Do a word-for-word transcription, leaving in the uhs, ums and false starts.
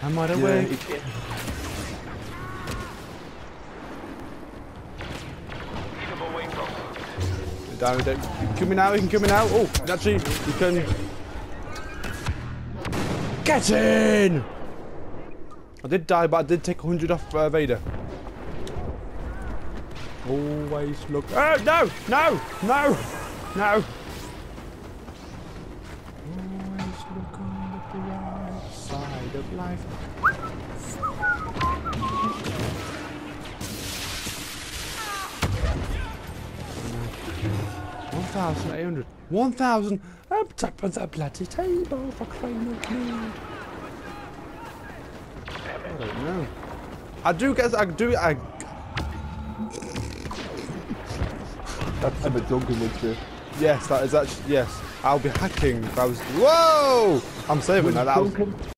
Am I awake? Yeah, Down, down. You can kill me now, you can kill me now. Oh, actually, you can... Get in! I did die, but I did take one hundred off uh, Vader. Always look... Oh, no! No! No! No! Always look on the right side of life. one thousand eight hundred. one thousand up top of the bloody table for crying out loud. I don't know. I do guess I do I that's a bit drunken with you. Yes, that is actually yes. I'll be hacking if I was Whoa! I'm saving that. that was,